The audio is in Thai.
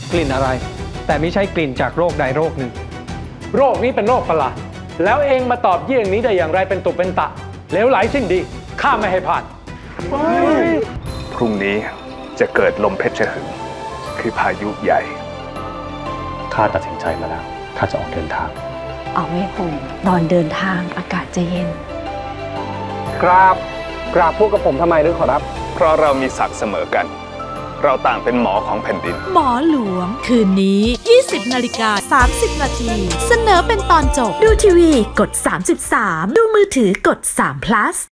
กลิ่นอะไรแต่ไม่ใช่กลิ่นจากโรคใดโรคหนึ่งโรคนี้เป็นโรคประหลาดแล้วเองมาตอบเยี่ยงนี้ได้อย่างไรเป็นตุเป็นตะเลวไหลสิ้นดีข้าไม่ให้ผ่านพรุ่งนี้จะเกิดลมเพชรหึงคือพายุใหญ่ข้าตัดสินใจมาแล้วข้าจะออกเดินทางเอาไว้ห่มตอนเดินทางอากาศจะเย็นกราบพวกกับผมทำไมหรือขอรับเพราะเรามีศักดิ์เสมอกันเราต่างเป็นหมอของแผ่นดินหมอหลวงคืนนี้ 20:30 นาทีเสนอเป็นตอนจบดูทีวีกด33ดูมือถือกด3 plus